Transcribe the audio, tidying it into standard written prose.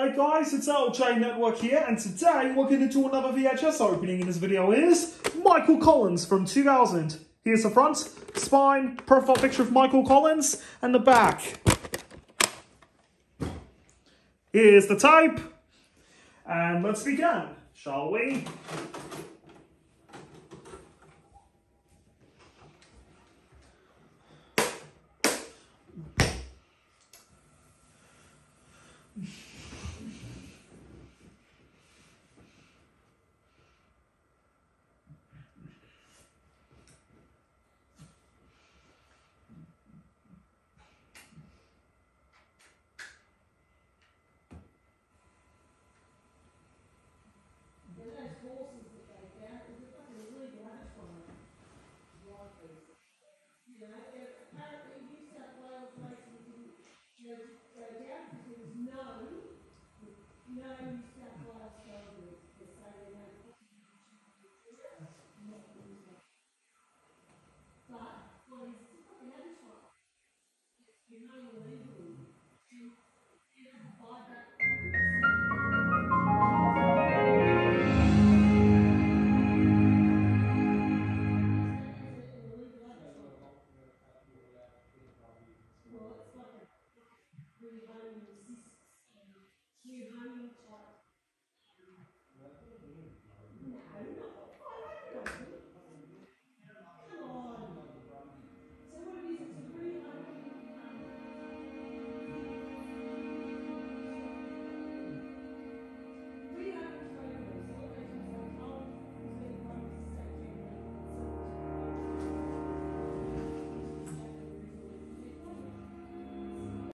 Hey guys, it's LJ Network here, and today we're going to do another VHS opening. In this video is Michael Collins from 2000. Here's the front, spine, profile picture of Michael Collins, and the back. Here's the tape, and let's begin, shall we?